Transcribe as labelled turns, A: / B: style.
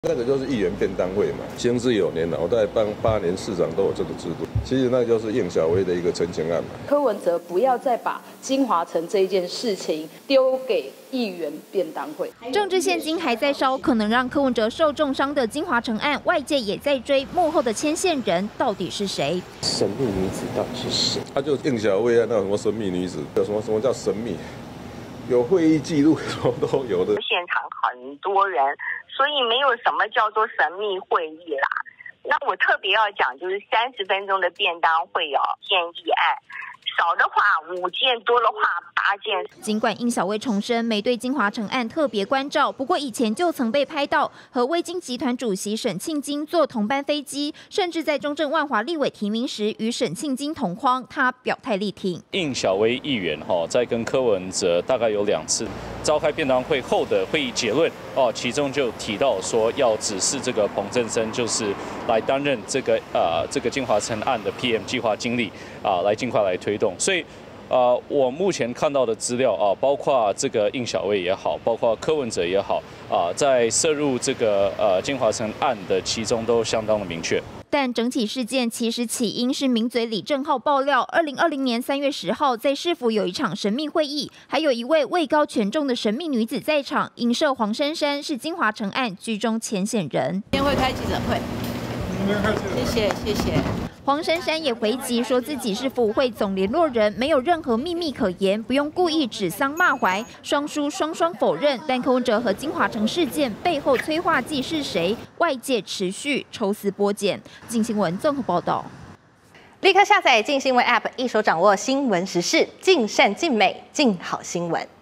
A: 那个就是议员便当会嘛，行之有年了。我在8年市长都有这个制度。其实那就是应小薇的一个陈情案嘛。
B: 柯文哲不要再把金华城这一件事情丢给议员便当会。
C: 政治现金还在烧，可能让柯文哲受重伤的金华城案，外界也在追幕后的牵线人到底是谁？
D: 神秘女子到底是谁？
A: 他就应小薇啊，那什么神秘女子，有什么叫神秘？有会议记录，什么都有的。
E: 现场很多人，所以没有什么叫做神秘会议啦。那我特别要讲，就是30分钟的便当会建议案，少的话5件，多的话8件。
C: 尽管应小薇重申没对金华城案特别关照，不过以前就曾被拍到和威金集团主席沈庆金坐同班飞机，甚至在中正万华立委提名时与沈庆金同框，他表态力挺。
F: 应小薇议员在跟柯文哲大概有2次召开便当会后的会议结论其中就提到说要指示这个彭振声就是来担任这个金华城案的 PM 计划经理来尽快来推动，所以我目前看到的资料包括这个应小薇也好，包括柯文哲也好在涉入这个金华城案的其中都相当的明确。
C: 但整起事件其实起因是名嘴李正浩爆料，2020年3月10号在市府有一场神秘会议，还有一位位高权重的神秘女子在场，影射黄珊珊是金华城案居中牵线人。
B: 今天会开记者会，谢谢。
C: 黄珊珊也回击说自己是府会总联络人，没有任何秘密可言，不用故意指桑骂槐。双输双否认，但柯文哲和金华城事件背后催化剂是谁？外界持续抽丝剥茧。镜新闻综合报道。
G: 立刻下载镜新闻 App， 一手掌握新闻时事，尽善尽美，尽好新闻。